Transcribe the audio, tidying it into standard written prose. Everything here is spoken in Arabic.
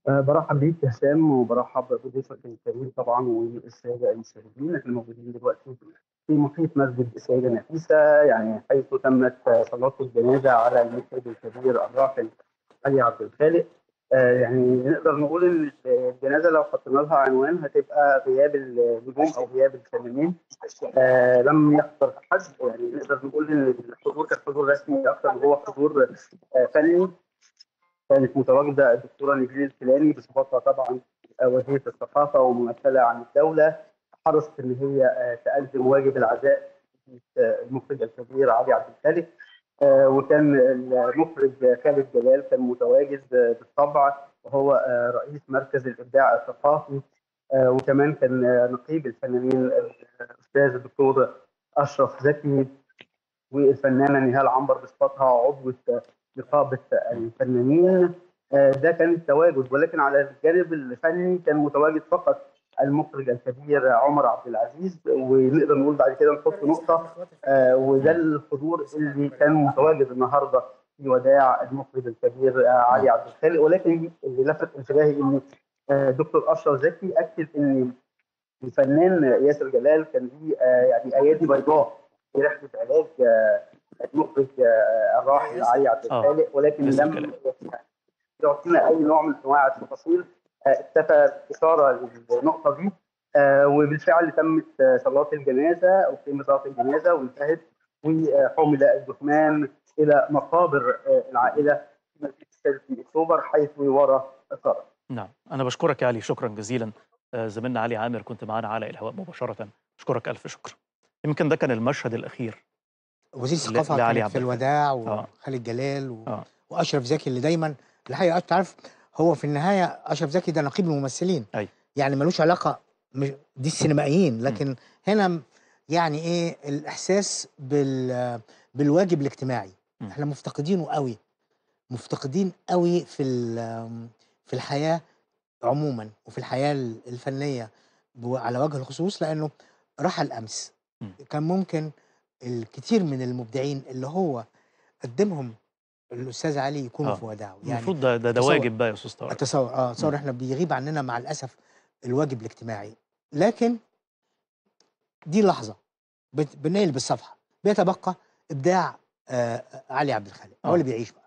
برحب بيك هشام، وبرحب بضيفك الكريم طبعا والساده المشاهدين اللي موجودين دلوقتي في محيط مسجد السيده نفيسه، يعني حيث تمت صلاه الجنازه على المخرج الكبير الراحل علي عبد الخالق. يعني نقدر نقول ان الجنازه لو حطينا لها عنوان هتبقى غياب النجوم او غياب الفنانين. لم يحضر احد، يعني نقدر نقول ان الحضور كان حضور رسمي اكثر من هو حضور فني. كانت متواجدة الدكتورة نيفين الكيلاني بصفتها طبعا وزيرة الثقافة وممثلة عن الدولة. حرصت إن هي تقدم واجب العزاء المخرج الكبير علي عبد الخالق. وكان المخرج خالد جلال كان متواجد بالطبع، وهو رئيس مركز الإبداع الثقافي. وكمان كان نقيب الفنانين الأستاذ الدكتور أشرف زكي، والفنانه نهال عنبر بصفتها عضو نقابه الفنانين. ده كان التواجد، ولكن على الجانب الفني كان متواجد فقط المخرج الكبير عمر عبد العزيز. ونقدر نقول بعد كده نحط نقطه، وده الحضور اللي كان متواجد النهارده في وداع المخرج الكبير علي عبد الخالق. ولكن اللي لفت انتباهي ان دكتور اشرف زكي اكد ان الفنان ياسر جلال كان ليه يعني ايادي بيضاء في رحله علاج المخرج الراحل علي عبد اه الخالق، ولكن ياسر لم جلال. يعطينا اي نوع من انواع التفاصيل. اكتفى اشاره للنقطه دي. وبالفعل تمت صلاه الجنازه او قيمه صلاه الجنازه وانتهت، وحمل الجثمان الى مقابر العائله في مدينه السادس من اكتوبر حيث يورى اثاره. نعم، أنا باشكرك يا علي شكرا جزيلا. زميلنا علي عامر كنت معانا على الهواء مباشرة. أشكرك ألف شكر. يمكن ده كان المشهد الأخير وزير الثقافة لعلي كانت عبد في الخالق. الوداع، اه وخالد جلال اه وأشرف زكي اللي دايما الحقيقة أنت عارف. هو في النهاية أشرف زكي ده نقيب الممثلين، أي. يعني ملوش علاقة، دي السينمائيين، مم. لكن هنا يعني إيه الإحساس بالواجب الاجتماعي. مم. احنا مفتقدينه قوي، مفتقدين قوي في الحياة عموما، وفي الحياة الفنية على وجه الخصوص، لأنه رحل أمس. مم. كان ممكن الكثير من المبدعين اللي هو قدمهم الأستاذ علي يكونوا اه في وداعه. يعني المفروض ده أتصور واجب بقى يا أستاذ طارق. مم. أتصور إحنا بيغيب عننا مع الأسف الواجب الاجتماعي، لكن دي لحظة بنقلب الصفحة، بيتبقى إبداع علي عبد الخالق هو اللي اه بيعيش بقى.